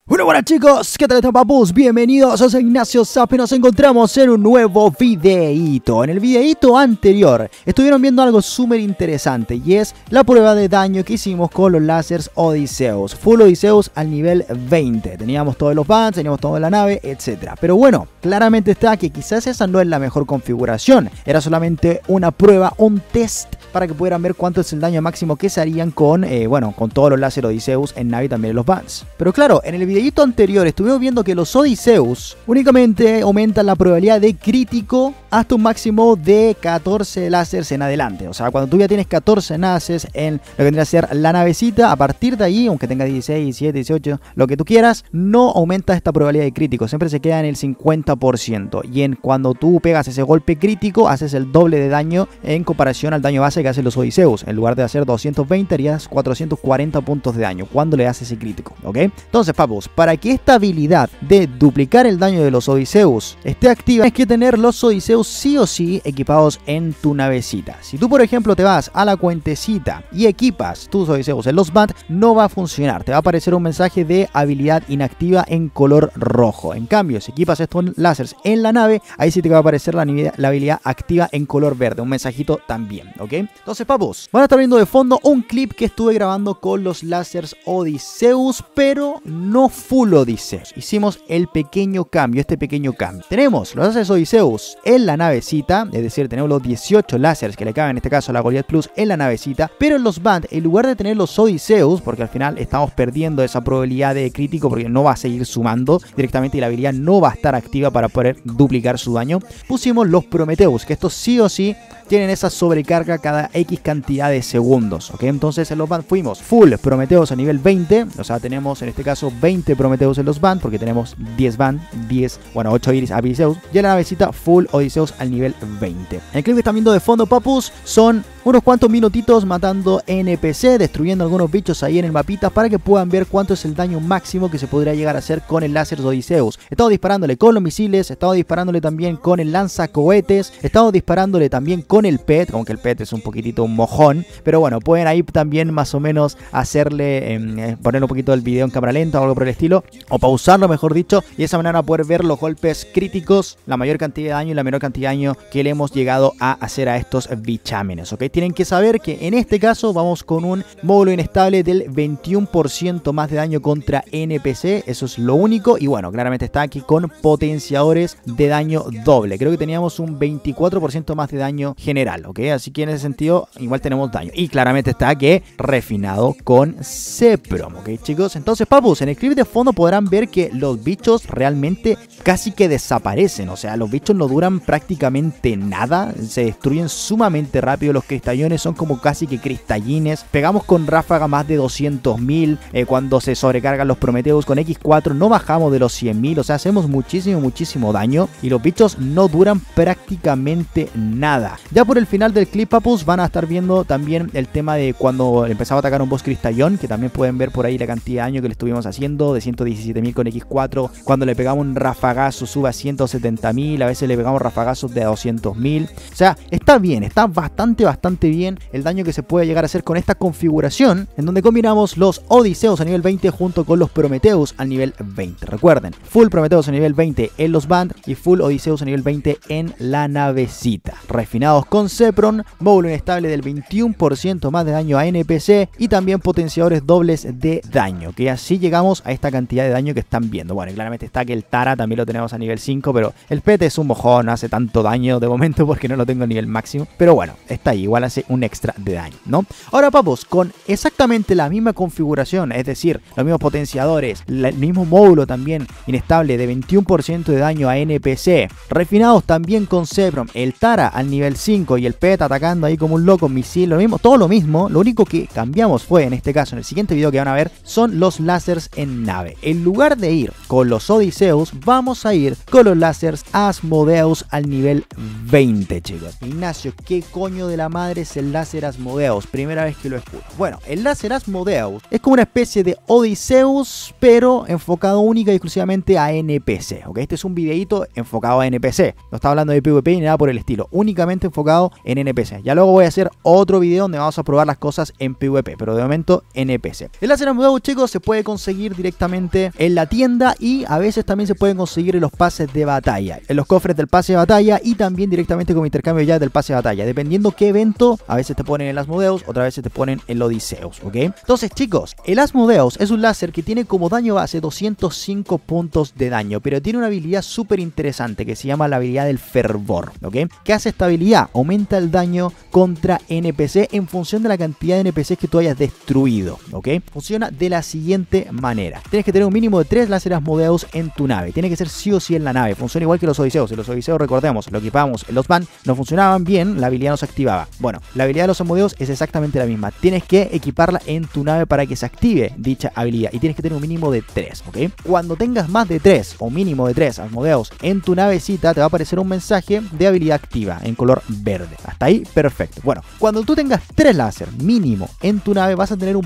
Bueno, buenas chicos, ¿qué tal están, papus? Bienvenidos, yo soy Ignacio Zap y nos encontramos en un nuevo videíto. En el videíto anterior estuvieron viendo algo súper interesante y es la prueba de daño que hicimos con los láseres Odysseus. Full Odysseus al nivel 20. Teníamos todos los bands, teníamos toda la nave, etc. Pero bueno, claramente está que quizás esa no es la mejor configuración. Era solamente una prueba, un test para que pudieran ver cuánto es el daño máximo que se harían con, con todos los láseres Odysseus en nave y también en los bands. Pero claro, en el videíto anterior estuvimos viendo que los Odysseus únicamente aumentan la probabilidad de crítico hasta un máximo de 14 láseres en adelante. O sea, cuando tú ya tienes 14 láseres en lo que vendría a ser la navecita, a partir de ahí, aunque tenga 16, 17, 18, lo que tú quieras, no aumenta esta probabilidad de crítico. Siempre se queda en el 50%. Y cuando tú pegas ese golpe crítico, haces el doble de daño en comparación al daño base que hacen los Odysseus. En lugar de hacer 220, harías 440 puntos de daño cuando le haces ese crítico, ¿ok? Entonces, papus, para que esta habilidad de duplicar el daño de los Odysseus esté activa, tienes que tener los Odysseus sí o sí equipados en tu navecita. Si tú, por ejemplo, te vas a la cuentecita y equipas tus Odysseus en los bands, no va a funcionar. Te va a aparecer un mensaje de habilidad inactiva en color rojo. En cambio, si equipas estos láseres en la nave, ahí sí te va a aparecer la habilidad activa en color verde. Un mensajito también, ¿ok? Entonces, papus, van a estar viendo de fondo un clip que estuve grabando con los láseres Odysseus, pero no full Odysseus. Hicimos el pequeño cambio, Tenemos los láseres Odysseus en la navecita, es decir, tenemos los 18 láseres que le caben en este caso a la Goliath Plus en la navecita, pero en los bands, en lugar de tener los Odysseus, porque al final estamos perdiendo esa probabilidad de crítico porque no va a seguir sumando directamente y la habilidad no va a estar activa para poder duplicar su daño, pusimos los Prometheus, que estos sí o sí tienen esa sobrecarga cada X cantidad de segundos, ¿ok? Entonces en los bands fuimos full Prometheus a nivel 20, o sea, tenemos en este caso 20 Prometheus en los bands, porque tenemos 10 bands, 8 Odysseus, y en la navecita full Odysseus al nivel 20. El clip que están viendo de fondo, papus, son unos cuantos minutitos matando NPC, destruyendo algunos bichos ahí en el mapita para que puedan ver cuánto es el daño máximo que se podría llegar a hacer con el láser Odysseus. Estamos disparándole con los misiles, estamos disparándole también con el lanzacohetes, estamos disparándole también con el PET, aunque el PET es un poquitito un mojón, pero bueno, pueden ahí también más o menos hacerle, poner un poquito el video en cámara lenta o algo por el estilo, o pausarlo mejor dicho, y de esa manera poder ver los golpes críticos, la mayor cantidad de daño y la menor cantidad de daño que le hemos llegado a hacer a estos bichámenes, ¿ok? Tienen que saber que en este caso vamos con un módulo inestable del 21% más de daño contra NPC, eso es lo único, y bueno, claramente está aquí con potenciadores de daño doble, creo que teníamos un 24% más de daño general, ¿ok? Así que en ese sentido igual tenemos daño, y claramente está que refinado con Ceprom, ¿ok, chicos? Entonces, papus, en el clip de fondo podrán ver que los bichos realmente casi que desaparecen, o sea, los bichos no duran prácticamente nada, se destruyen sumamente rápido, los cristallones son como casi que cristallines, pegamos con ráfaga más de 200.000, cuando se sobrecargan los Prometheus con X4 no bajamos de los 100.000, o sea, hacemos muchísimo daño y los bichos no duran prácticamente nada. Ya por el final del clip, papus, van a estar viendo también el tema de cuando empezaba a atacar un boss cristallón, que también pueden ver por ahí la cantidad de daño que le estuvimos haciendo, de 117.000 con X4, cuando le pegamos un rafagazo sube a 170.000, a veces le pegamos rafagazos de 200.000, o sea, está bien, está bastante bien el daño que se puede llegar a hacer con esta configuración, en donde combinamos los Odysseus a nivel 20 junto con los Prometheus al nivel 20, recuerden, full Prometheus a nivel 20 en los bands y full Odysseus a nivel 20 en la navecita, refinados con Ceprom, módulo inestable del 21% más de daño a NPC y también potenciadores dobles de daño, que así llegamos a esta cantidad de daño que están viendo. Bueno, y claramente está que el Tara también lo tenemos a nivel 5, pero el PET es un mojón, no hace tanto daño de momento porque no lo tengo a nivel máximo, pero bueno, está ahí, igual hace un extra de daño, ¿no? Ahora, papos, con exactamente la misma configuración, es decir, los mismos potenciadores, el mismo módulo también inestable de 21% de daño a NPC, refinados también con Ceprom, el Tara al nivel 5 y el PET atacando ahí como un loco, misil, lo mismo, todo lo mismo, lo único que cambiamos fue, en este caso, en el siguiente video que van a ver, son los láseres en nave. En lugar de ir con los Odysseus, vamos a ir con los láseres Asmodeus al nivel 20, chicos. Ignacio, ¿qué coño de la madre madre es el láser Asmodeus? Primera vez que lo escucho. Bueno, el láser Asmodeus es como una especie de Odysseus, pero enfocado única y exclusivamente a NPC, ¿ok? Este es un videito enfocado a NPC. No está hablando de PvP ni nada por el estilo. Únicamente enfocado en NPC. Ya luego voy a hacer otro video donde vamos a probar las cosas en PvP, pero de momento NPC. El láser Asmodeus, chicos, se puede conseguir directamente en la tienda y a veces también se pueden conseguir en los pases de batalla, en los cofres del pase de batalla y también directamente como intercambio ya del pase de batalla. Dependiendo qué evento, a veces te ponen el Asmodeus, otras veces te ponen el Odysseus, ¿ok? Entonces, chicos, el Asmodeus es un láser que tiene como daño base 205 puntos de daño, pero tiene una habilidad súper interesante que se llama la habilidad del fervor, ¿ok? ¿Qué hace esta habilidad? Aumenta el daño contra NPC en función de la cantidad de NPCs que tú hayas destruido, ¿ok? Funciona de la siguiente manera. Tienes que tener un mínimo de 3 láser Asmodeus en tu nave. Tiene que ser sí o sí en la nave. Funciona igual que los Odysseus. En los Odysseus, recordemos, lo equipamos en los van, no funcionaban bien, la habilidad no se activaba. Bueno, la habilidad de los Asmodeus es exactamente la misma. Tienes que equiparla en tu nave para que se active dicha habilidad y tienes que tener un mínimo de 3, ¿ok? Cuando tengas más de 3 o mínimo de 3 Asmodeus en tu navecita, te va a aparecer un mensaje de habilidad activa en color verde. Hasta ahí, perfecto. Bueno, cuando tú tengas 3 láser mínimo en tu nave, vas a tener un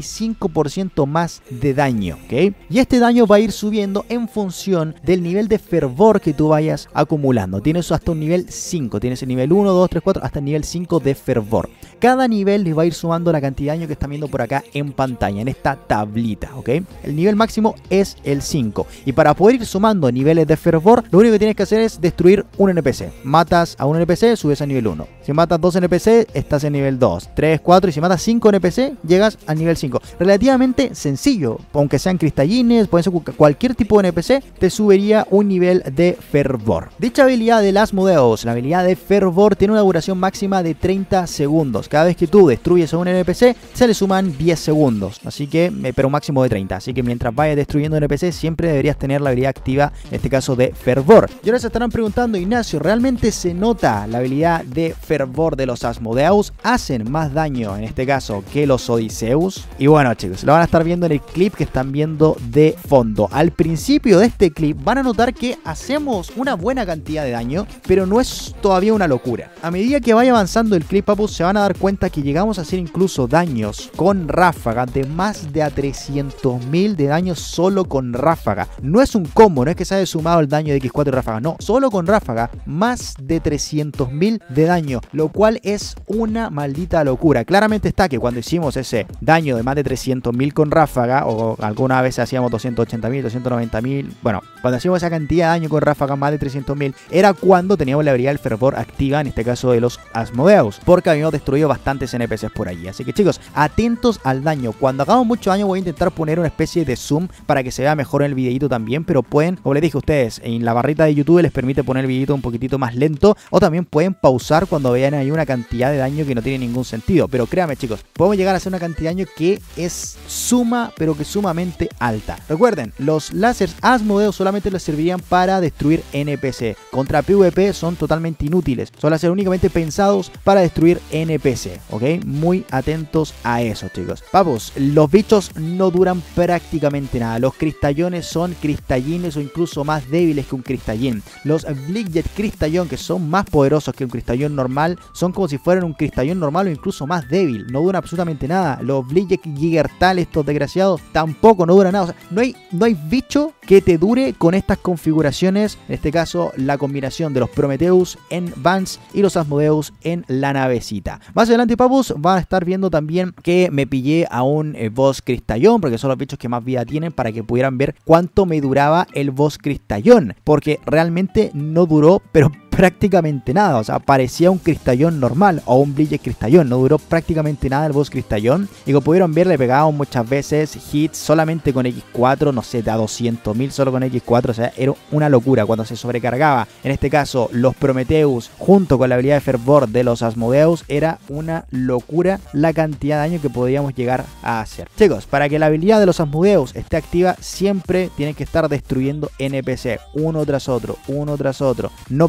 25% más de daño, ¿ok? Y este daño va a ir subiendo en función del nivel de fervor que tú vayas acumulando. Tienes hasta un nivel 5, tienes el nivel 1, 2, 3, 4, hasta el nivel 5 de fervor. Cada nivel les va a ir sumando la cantidad de daño que están viendo por acá en pantalla, en esta tablita, ¿ok? El nivel máximo es el 5. Y para poder ir sumando niveles de fervor, lo único que tienes que hacer es destruir un NPC. Matas a un NPC, subes a nivel 1. Si matas 2 NPC, estás en nivel 2, 3, 4. Y si matas 5 NPC, llegas al nivel 5. Relativamente sencillo, aunque sean cristallines, pueden ser cualquier tipo de NPC, te subiría un nivel de fervor. Dicha habilidad del Asmodeus, la habilidad de fervor, tiene una duración máxima de 30 segundos. Cada vez que tú destruyes a un NPC, se le suman 10 segundos. Así que, pero un máximo de 30. Así que mientras vayas destruyendo NPC, siempre deberías tener la habilidad activa, en este caso de fervor. Y ahora se estarán preguntando, Ignacio, ¿realmente se nota la habilidad de fervor de los Asmodeus? ¿Hacen más daño, en este caso, que los Odysseus? Y bueno, chicos, lo van a estar viendo en el clip que están viendo de fondo. Al principio de este clip van a notar que hacemos una buena cantidad de daño, pero no es todavía una locura. A medida que vaya avanzando el clip, papus, se van a dar cuenta que llegamos a hacer incluso daños con ráfaga de más de a 300.000 de daño solo con ráfaga. No es un combo, no es que se haya sumado el daño de X4 y ráfaga, no, solo con ráfaga más de 300.000 de daño, lo cual es una maldita locura. Claramente está que cuando hicimos ese daño de más de 300.000 con ráfaga, o alguna vez hacíamos 280.000, 290.000, bueno, cuando hacíamos esa cantidad de daño con ráfaga más de 300.000, era cuando teníamos la habilidad del fervor activa, en este caso de los Asmodeus, porque habíamos destruido bastantes NPCs por allí. Así que, chicos, atentos al daño. Cuando hagamos mucho daño voy a intentar poner una especie de zoom para que se vea mejor en el videito también, pero pueden, como les dije a ustedes, en la barrita de YouTube les permite poner el videito un poquitito más lento, o también pueden pausar cuando vean ahí una cantidad de daño que no tiene ningún sentido. Pero créanme, chicos, podemos llegar a hacer una cantidad de daño que es pero que sumamente alta. Recuerden, los láseres Asmodeus solamente les servirían para destruir NPC. Contra PvP son totalmente inútiles, son láseres únicamente pensados para destruir NPC, ¿ok? Muy atentos a eso, chicos. Papus, los bichos no duran prácticamente nada. Los cristallones son cristallines o incluso más débiles que un cristallín. Los Blickjet cristallón, que son más poderosos que un cristallón normal, son como si fueran un cristallón normal o incluso más débil. No duran absolutamente nada. Los Blickjet Gigertal, estos desgraciados, tampoco no duran nada. O sea, no hay bicho que te dure con estas configuraciones. En este caso, la combinación de los Prometheus en Vans y los Asmodeus en la navecita. Más adelante, papus, van a estar viendo también que me pillé a un boss cristallón, porque son los bichos que más vida tienen, para que pudieran ver cuánto me duraba el boss cristallón, porque realmente no duró, pero prácticamente nada. O sea, parecía un cristallón normal o un Blickjet cristallón. No duró prácticamente nada el boss cristallón. Y como pudieron ver, le pegábamos muchas veces hits solamente con X4, no sé, a 200.000 solo con X4. O sea, era una locura cuando se sobrecargaba. En este caso, los Prometheus junto con la habilidad de fervor de los Asmodeus, era una locura la cantidad de daño que podíamos llegar a hacer. Chicos, para que la habilidad de los Asmodeus esté activa, siempre tienen que estar destruyendo NPC, uno tras otro, no parar.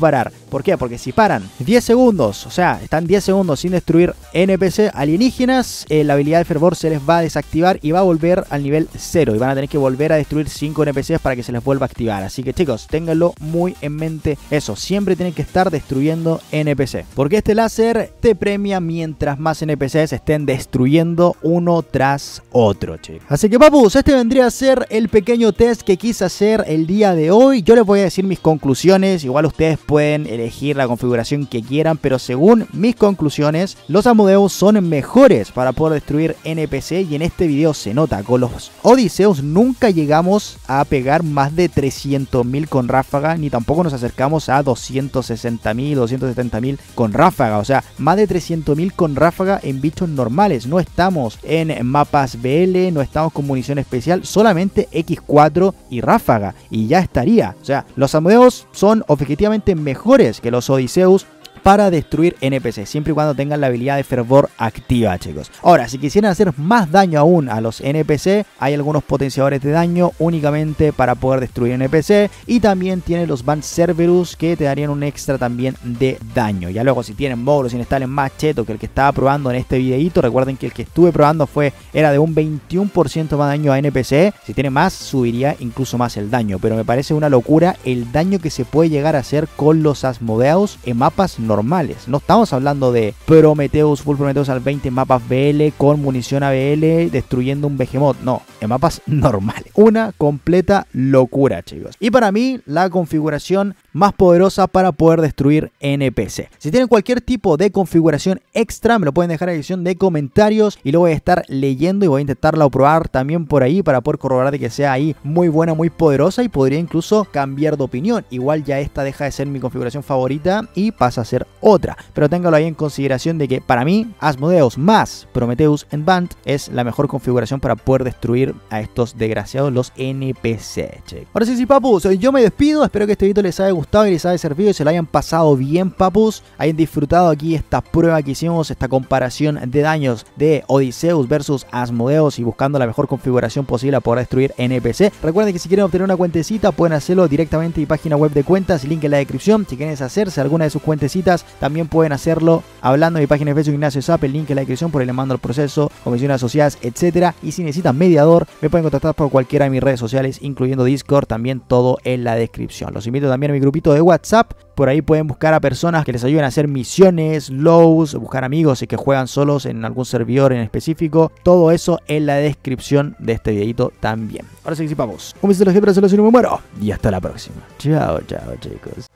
¿Por qué? Porque si paran 10 segundos, o sea, están 10 segundos sin destruir NPC alienígenas, la habilidad de fervor se les va a desactivar y va a volver al nivel 0. Y van a tener que volver a destruir 5 NPCs para que se les vuelva a activar. Así que chicos, ténganlo muy en mente eso. Siempre tienen que estar destruyendo NPC. Porque este láser te premia mientras más NPCs estén destruyendo uno tras otro, chicos. Así que papus, este vendría a ser el pequeño test que quise hacer el día de hoy. Yo les voy a decir mis conclusiones. Igual ustedes pueden elegir la configuración que quieran, pero según mis conclusiones, los Asmodeus son mejores para poder destruir NPC y en este video se nota. Con los Odiseus nunca llegamos a pegar más de 300.000 con ráfaga, ni tampoco nos acercamos a 260.000, 270.000 con ráfaga. O sea, más de 300.000 con ráfaga en bichos normales. No estamos en mapas BL, no estamos con munición especial, solamente X4 y ráfaga y ya estaría. O sea, los Asmodeus son objetivamente mejores que los Odiseus para destruir NPC, siempre y cuando tengan la habilidad de fervor activa, chicos. Ahora, si quisieran hacer más daño aún a los NPC, hay algunos potenciadores de daño únicamente para poder destruir NPC, y también tienen los Band Cerberus que te darían un extra también de daño. Ya luego, si tienen módulos inestables más cheto que el que estaba probando en este videito, recuerden que el que estuve probando era de un 21% más daño a NPC. Si tiene más, subiría incluso más el daño, pero me parece una locura el daño que se puede llegar a hacer con los Asmodeus en mapas normales. No estamos hablando de Prometheus, Full Prometheus al 20 en mapas BL con munición ABL destruyendo un Behemoth. No, en mapas normales. Una completa locura, chicos. Y para mí, la configuración más poderosa para poder destruir NPC. Si tienen cualquier tipo de configuración extra, me lo pueden dejar en la sección de comentarios y lo voy a estar leyendo y voy a intentarla probar también por ahí para poder corroborar de que sea ahí muy buena, muy poderosa, y podría incluso cambiar de opinión. Igual ya esta deja de ser mi configuración favorita y pasa a ser otra, pero téngalo ahí en consideración de que para mí Asmodeus más Prometheus en Band es la mejor configuración para poder destruir a estos desgraciados los NPC, che. Ahora sí, papus, yo me despido, espero que este video les haya gustado y les haya servido y se lo hayan pasado bien, papus, hayan disfrutado aquí esta prueba que hicimos, esta comparación de daños de Odiseus versus Asmodeus y buscando la mejor configuración posible para poder destruir NPC. Recuerden que si quieren obtener una cuentecita pueden hacerlo directamente en mi página web de cuentas, link en la descripción. Si quieren hacerse alguna de sus cuentecitas, también pueden hacerlo hablando de mi página de Facebook Ignacio Zap, el link en la descripción, por ahí les mando el proceso, comisiones asociadas, etcétera. Y si necesitan mediador, me pueden contactar por cualquiera de mis redes sociales, incluyendo Discord, también todo en la descripción. Los invito también a mi grupito de WhatsApp, por ahí pueden buscar a personas que les ayuden a hacer misiones, lows, buscar amigos y que juegan solos en algún servidor en específico, todo eso en la descripción de este videito también. Ahora sí, vamos. Un besito a la gente, me muero y hasta la próxima. Chao, chao, chicos.